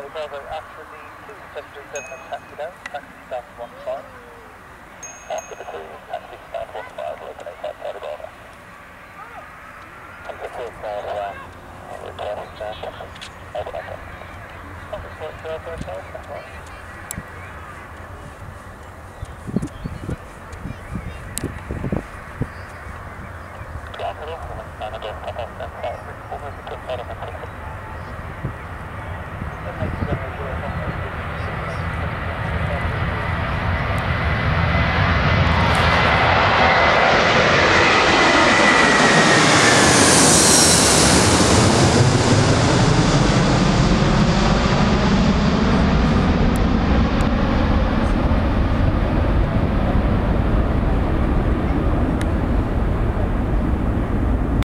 Bravo, after the 2737 has taxi down, taxi south 15. After the 2, taxi south 15, open 85 Charlie Bravo. Come to the first car, request, over that. Office 4 Bravo, that's right.